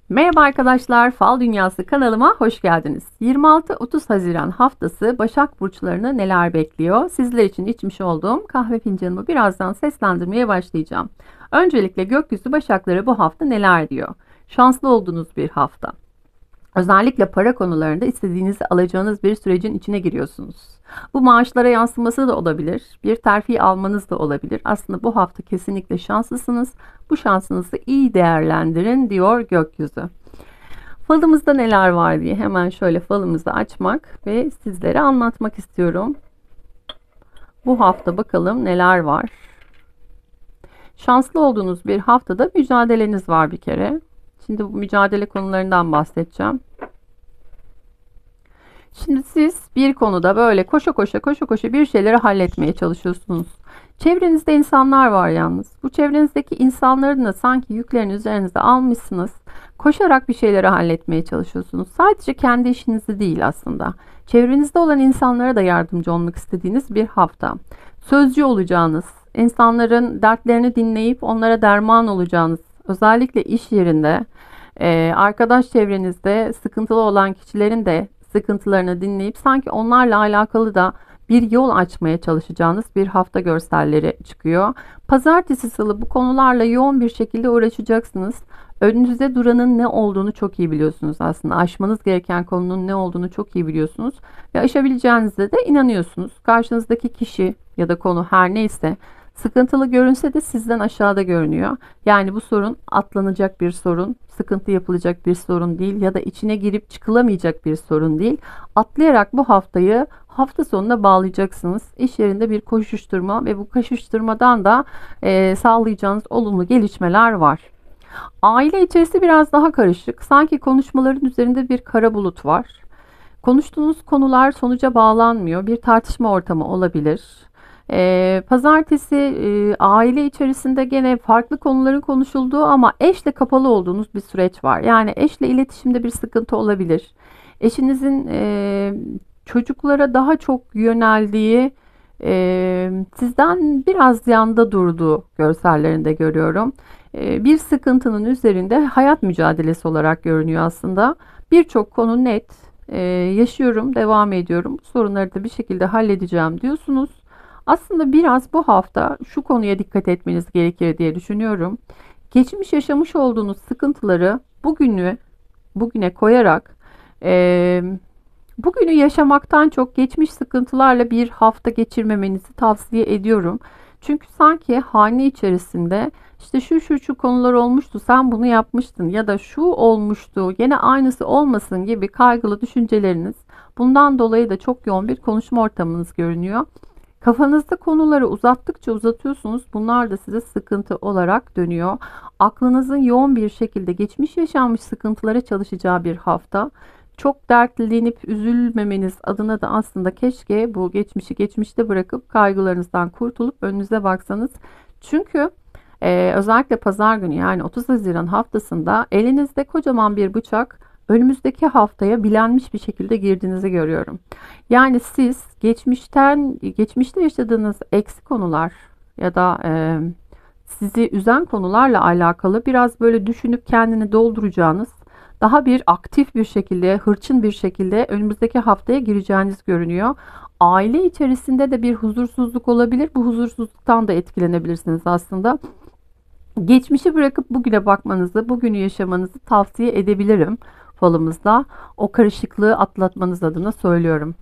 Merhaba arkadaşlar, Fal Dünyası kanalıma hoş geldiniz. 26-30 Haziran haftası Başak Burçlarını neler bekliyor? Sizler için içmiş olduğum kahve fincanımı birazdan seslendirmeye başlayacağım. Öncelikle gökyüzü Başakları bu hafta neler diyor? Şanslı olduğunuz bir hafta. Özellikle para konularında istediğinizi alacağınız bir sürecin içine giriyorsunuz. Bu maaşlara yansıması da olabilir. Bir terfi almanız da olabilir. Aslında bu hafta kesinlikle şanslısınız. Bu şansınızı iyi değerlendirin diyor gökyüzü. Falımızda neler var diye hemen şöyle falımızı açmak ve sizlere anlatmak istiyorum. Bu hafta bakalım neler var. Şanslı olduğunuz bir haftada mücadeleniz var bir kere. Şimdi bu mücadele konularından bahsedeceğim. Şimdi siz bir konuda böyle koşa koşa bir şeyleri halletmeye çalışıyorsunuz. Çevrenizde insanlar var yalnız. Bu çevrenizdeki insanların da sanki yüklerini üzerinize almışsınız. Koşarak bir şeyleri halletmeye çalışıyorsunuz. Sadece kendi işinizi değil aslında. Çevrenizde olan insanlara da yardımcı olmak istediğiniz bir hafta. Sözcü olacağınız, insanların dertlerini dinleyip onlara derman olacağınız, özellikle iş yerinde, arkadaş çevrenizde sıkıntılı olan kişilerin de sıkıntılarını dinleyip sanki onlarla alakalı da bir yol açmaya çalışacağınız bir hafta görselleri çıkıyor. Pazartesi, salı bu konularla yoğun bir şekilde uğraşacaksınız. Önünüzde duranın ne olduğunu çok iyi biliyorsunuz aslında. Aşmanız gereken konunun ne olduğunu çok iyi biliyorsunuz. Ve aşabileceğinize de inanıyorsunuz. Karşınızdaki kişi ya da konu her neyse sıkıntılı görünse de sizden aşağıda görünüyor. Yani bu sorun atlanacak bir sorun, sıkıntı yapılacak bir sorun değil ya da içine girip çıkılamayacak bir sorun değil. Atlayarak bu haftayı hafta sonuna bağlayacaksınız. İş yerinde bir koşuşturma ve bu koşuşturmadan da sağlayacağınız olumlu gelişmeler var. Aile içerisi biraz daha karışık. Sanki konuşmaların üzerinde bir kara bulut var. Konuştuğunuz konular sonuca bağlanmıyor. Bir tartışma ortamı olabilir. Pazartesi aile içerisinde gene farklı konuların konuşulduğu ama eşle kapalı olduğunuz bir süreç var. Yani eşle iletişimde bir sıkıntı olabilir. Eşinizin çocuklara daha çok yöneldiği, sizden biraz yanda durduğu görsellerinde görüyorum. Bir sıkıntının üzerinde hayat mücadelesi olarak görünüyor aslında. Birçok konu net. Yaşıyorum, devam ediyorum. Sorunları da bir şekilde halledeceğim diyorsunuz. Aslında biraz bu hafta şu konuya dikkat etmeniz gerekir diye düşünüyorum. Geçmiş yaşamış olduğunuz sıkıntıları bugüne koyarak bugünü yaşamaktan çok geçmiş sıkıntılarla bir hafta geçirmemenizi tavsiye ediyorum. Çünkü sanki hane içerisinde işte şu konular olmuştu, sen bunu yapmıştın ya da şu olmuştu, yine aynısı olmasın gibi kaygılı düşünceleriniz. Bundan dolayı da çok yoğun bir konuşma ortamınız görünüyor. Kafanızda konuları uzattıkça uzatıyorsunuz. Bunlar da size sıkıntı olarak dönüyor. Aklınızın yoğun bir şekilde geçmiş yaşanmış sıkıntılara çalışacağı bir hafta. Çok dertlenip üzülmemeniz adına da aslında keşke bu geçmişi geçmişte bırakıp kaygılarınızdan kurtulup önünüze baksanız. Çünkü özellikle pazar günü yani 30 Haziran haftasında elinizde kocaman bir bıçak önümüzdeki haftaya bilenmiş bir şekilde girdiğinizi görüyorum. Yani siz geçmişte yaşadığınız eksi konular ya da sizi üzen konularla alakalı biraz böyle düşünüp kendini dolduracağınız, daha bir aktif bir şekilde, hırçın bir şekilde önümüzdeki haftaya gireceğiniz görünüyor. Aile içerisinde de bir huzursuzluk olabilir. Bu huzursuzluktan da etkilenebilirsiniz aslında. Geçmişi bırakıp bugüne bakmanızı, bugünü yaşamanızı tavsiye edebilirim falımızda. O karışıklığı atlatmanız adına söylüyorum.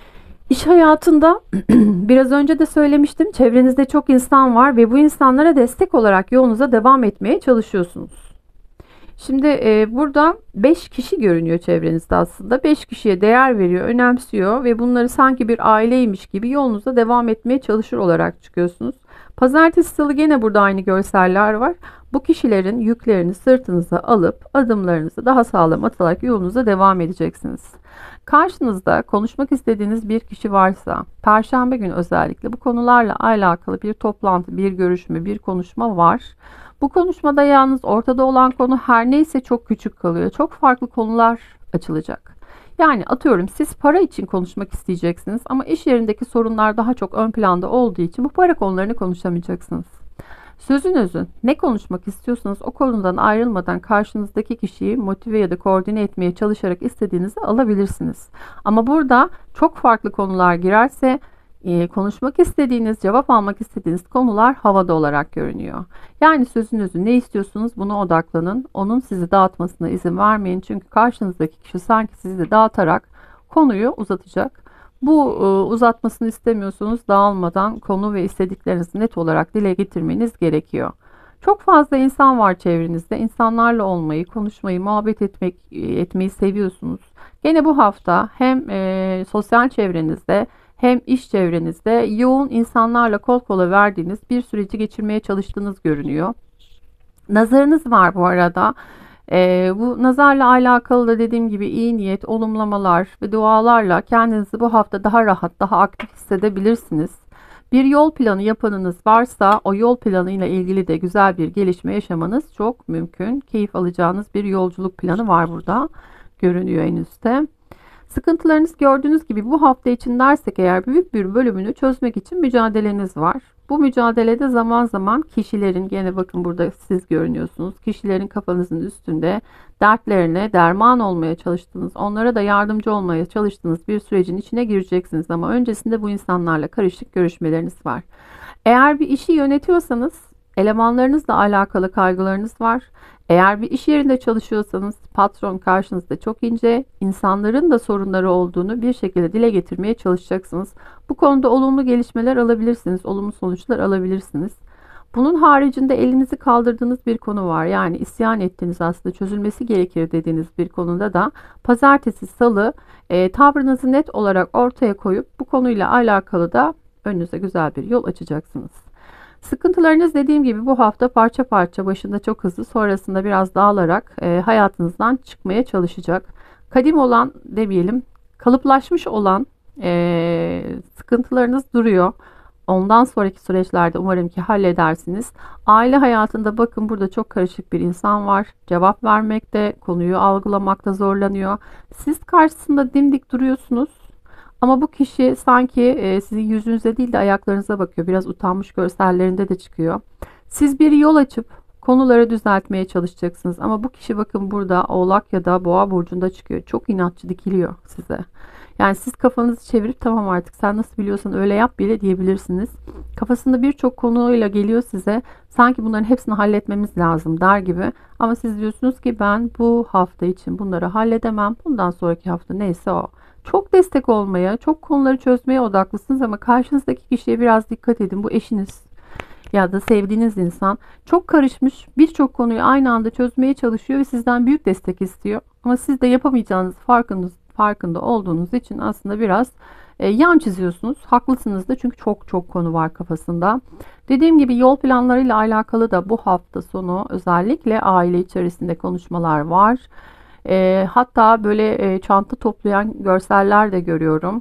İş hayatında biraz önce de söylemiştim. Çevrenizde çok insan var ve bu insanlara destek olarak yolunuza devam etmeye çalışıyorsunuz. Şimdi burada 5 kişi görünüyor çevrenizde aslında. 5 kişiye değer veriyor, önemsiyor ve bunları sanki bir aileymiş gibi yolunuza devam etmeye çalışır olarak çıkıyorsunuz. Pazartesi, salı gene burada aynı görseller var. Bu kişilerin yüklerini sırtınıza alıp adımlarınızı daha sağlam atarak yolunuza devam edeceksiniz. Karşınızda konuşmak istediğiniz bir kişi varsa, Perşembe günü özellikle bu konularla alakalı bir toplantı, bir görüşme, bir konuşma var. Bu konuşmada yalnız ortada olan konu her neyse çok küçük kalıyor. Çok farklı konular açılacak. Yani atıyorum siz para için konuşmak isteyeceksiniz ama iş yerindeki sorunlar daha çok ön planda olduğu için bu para konularını konuşamayacaksınız. Sözün özü, ne konuşmak istiyorsanız o konudan ayrılmadan karşınızdaki kişiyi motive ya da koordine etmeye çalışarak istediğinizi alabilirsiniz. Ama burada çok farklı konular girerse konuşmak istediğiniz, cevap almak istediğiniz konular havada olarak görünüyor. Yani sözün özü, ne istiyorsunuz, buna odaklanın. Onun sizi dağıtmasına izin vermeyin. Çünkü karşınızdaki kişi sanki sizi dağıtarak konuyu uzatacak. Bu uzatmasını istemiyorsunuz. Dağılmadan konu ve istediklerinizi net olarak dile getirmeniz gerekiyor. Çok fazla insan var çevrenizde. İnsanlarla olmayı, konuşmayı, etmeyi seviyorsunuz. Gene bu hafta hem sosyal çevrenizde hem iş çevrenizde yoğun insanlarla kol kola verdiğiniz bir süreci geçirmeye çalıştığınız görünüyor. Nazarınız var bu arada. Bu nazarla alakalı da dediğim gibi iyi niyet, olumlamalar ve dualarla kendinizi bu hafta daha rahat, daha aktif hissedebilirsiniz. Bir yol planı yapanınız varsa o yol planıyla ilgili de güzel bir gelişme yaşamanız çok mümkün. Keyif alacağınız bir yolculuk planı var burada. Görünüyor en üstte. Sıkıntılarınız gördüğünüz gibi bu hafta için dersek eğer büyük bir bölümünü çözmek için mücadeleniz var. Bu mücadelede zaman zaman kişilerin, gene bakın burada siz görünüyorsunuz, kişilerin kafanızın üstünde dertlerine derman olmaya çalıştığınız, onlara da yardımcı olmaya çalıştığınız bir sürecin içine gireceksiniz. Ama öncesinde bu insanlarla karışık görüşmeleriniz var. Eğer bir işi yönetiyorsanız elemanlarınızla alakalı kaygılarınız var. Eğer bir iş yerinde çalışıyorsanız patron karşınızda çok ince, insanların da sorunları olduğunu bir şekilde dile getirmeye çalışacaksınız. Bu konuda olumlu gelişmeler alabilirsiniz, olumlu sonuçlar alabilirsiniz. Bunun haricinde elinizi kaldırdığınız bir konu var. Yani isyan ettiğiniz, aslında çözülmesi gerekir dediğiniz bir konuda da pazartesi, salı tavrınızı net olarak ortaya koyup bu konuyla alakalı da önünüze güzel bir yol açacaksınız. Sıkıntılarınız dediğim gibi bu hafta parça parça, başında çok hızlı, sonrasında biraz dağılarak hayatınızdan çıkmaya çalışacak. Kadim olan demeyelim, kalıplaşmış olan sıkıntılarınız duruyor. Ondan sonraki süreçlerde umarım ki halledersiniz. Aile hayatında bakın burada çok karışık bir insan var. Cevap vermekte, konuyu algılamakta zorlanıyor. Siz karşısında dimdik duruyorsunuz. Ama bu kişi sanki sizin yüzünüze değil de ayaklarınıza bakıyor. Biraz utanmış görsellerinde de çıkıyor. Siz bir yol açıp konuları düzeltmeye çalışacaksınız. Ama bu kişi bakın burada Oğlak ya da Boğa burcunda çıkıyor. Çok inatçı, dikiliyor size. Yani siz kafanızı çevirip tamam artık sen nasıl biliyorsan öyle yap bile diyebilirsiniz. Kafasında birçok konuyla geliyor size. Sanki bunların hepsini halletmemiz lazım der gibi. Ama siz diyorsunuz ki ben bu hafta için bunları halledemem. Bundan sonraki hafta neyse o. Çok destek olmaya, çok konuları çözmeye odaklısınız ama karşınızdaki kişiye biraz dikkat edin. Bu eşiniz ya da sevdiğiniz insan çok karışmış, birçok konuyu aynı anda çözmeye çalışıyor ve sizden büyük destek istiyor. Ama siz de yapamayacağınız farkında olduğunuz için aslında biraz yan çiziyorsunuz. Haklısınız da çünkü çok konu var kafasında. Dediğim gibi yol planlarıyla alakalı da bu hafta sonu özellikle aile içerisinde konuşmalar var. Hatta böyle çanta toplayan görseller de görüyorum.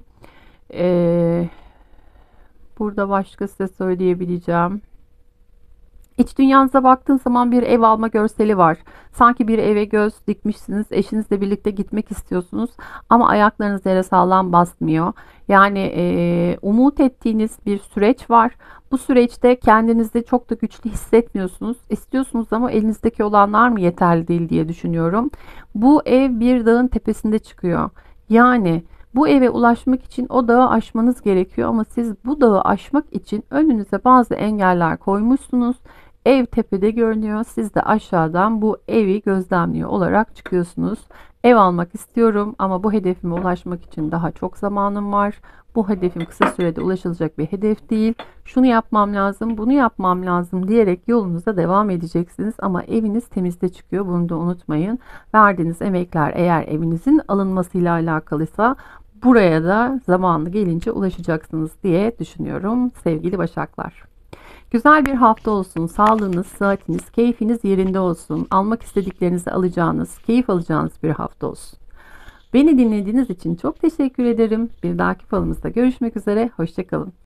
Burada başka size söyleyebileceğim. İç dünyanıza baktığın zaman bir ev alma görseli var. Sanki bir eve göz dikmişsiniz, eşinizle birlikte gitmek istiyorsunuz ama ayaklarınız yere sağlam basmıyor. Yani umut ettiğiniz bir süreç var. Bu süreçte kendinizi çok da güçlü hissetmiyorsunuz. İstiyorsunuz ama elinizdeki olanlar mı yeterli değil diye düşünüyorum. Bu ev bir dağın tepesinde çıkıyor. Yani bu eve ulaşmak için o dağı aşmanız gerekiyor ama siz bu dağı aşmak için önünüze bazı engeller koymuşsunuz. Ev tepede görünüyor. Siz de aşağıdan bu evi gözlemliyor olarak çıkıyorsunuz. Ev almak istiyorum ama bu hedefime ulaşmak için daha çok zamanım var. Bu hedefim kısa sürede ulaşılacak bir hedef değil. Şunu yapmam lazım, bunu yapmam lazım diyerek yolunuza devam edeceksiniz. Ama eviniz temizde çıkıyor. Bunu da unutmayın. Verdiğiniz emekler eğer evinizin alınmasıyla alakalıysa buraya da zamanlı gelince ulaşacaksınız diye düşünüyorum sevgili Başaklar. Güzel bir hafta olsun. Sağlığınız, sıhhatiniz, keyfiniz yerinde olsun. Almak istediklerinizi alacağınız, keyif alacağınız bir hafta olsun. Beni dinlediğiniz için çok teşekkür ederim. Bir dahaki falımızda görüşmek üzere. Hoşça kalın.